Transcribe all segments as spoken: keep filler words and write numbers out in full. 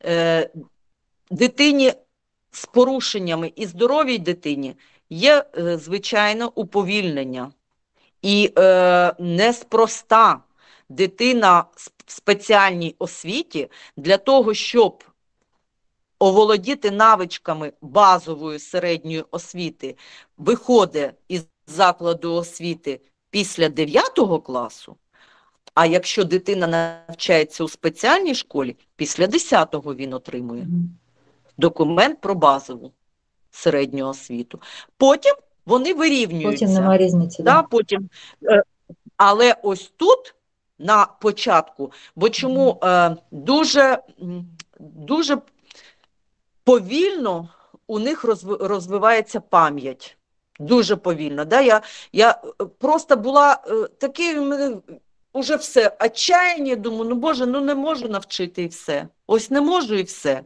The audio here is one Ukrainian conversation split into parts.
е, дитині з порушеннями і здоровій дитині є, е, звичайно, уповільнення. І е, неспроста дитина в спеціальній освіті для того, щоб оволодіти навичками базової середньої освіти, виходить із закладу освіти після дев'ятого класу, а якщо дитина навчається у спеціальній школі, після десятого він отримує документ про базову середню освіту. Потім вони вирівнюються. Потім немає різниці. Да, Да? потім, е, але ось тут, на початку, бо чому е, дуже, дуже повільно у них розвивається пам'ять. Дуже повільно. Да? Я, я просто була е, такий, уже все, отчаяння, думаю, ну Боже, ну не можу навчити і все. Ось не можу і все.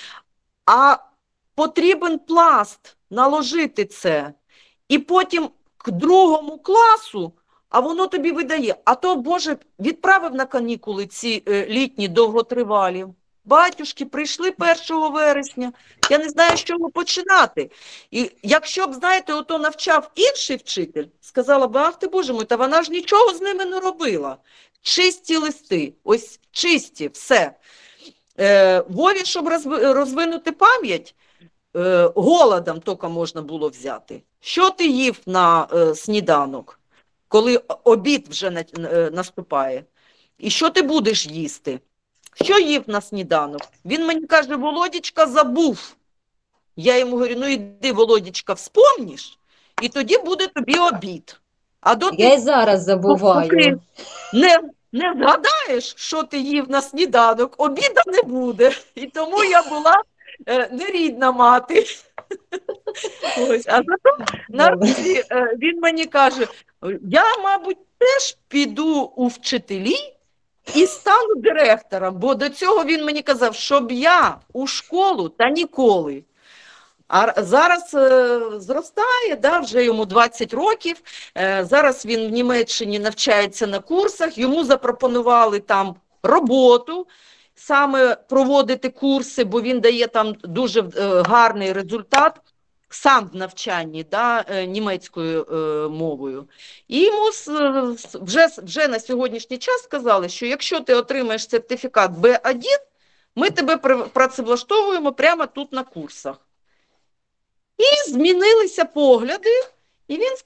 А потрібен пласт наложити це. І потім к другому класу, а воно тобі видає. А то, Боже, відправив на канікули ці е, літні довготривалі. Батюшки прийшли першого вересня. Я не знаю, з чого починати. І якщо б, знаєте, ото навчав інший вчитель, сказала б, ах ти, Боже мой, та вона ж нічого з ними не робила. Чисті листи, ось чисті, все. Е, Вові, щоб розвинути пам'ять, е, голодом тільки можна було взяти. Що ти їв на е, сніданок, коли обід вже на, е, наступає? І що ти будеш їсти? Що їв на сніданок? Він мені каже, Володічка забув. Я йому говорю, ну іди, Володічка, вспомніш, і тоді буде тобі обід. А до Я ти, і зараз забуваю. Поки не, не згадаєш, що ти їв на сніданок, обіда не буде. І тому я була е, нерідна мати. Ось. А зато наразі е, він мені каже, я, мабуть, теж піду у вчителі і стану директором, бо до цього він мені казав, щоб я у школу та ніколи. А зараз е, зростає, да, вже йому двадцять років, е, зараз він в Німеччині навчається на курсах, йому запропонували там роботу, саме проводити курси, бо він дає там дуже е, гарний результат, сам в навчанні, да, е, німецькою е, мовою. І йому вже, вже на сьогоднішній час сказали, що якщо ти отримаєш сертифікат Б один, ми тебе працевлаштовуємо прямо тут на курсах. І змінилися погляди, і він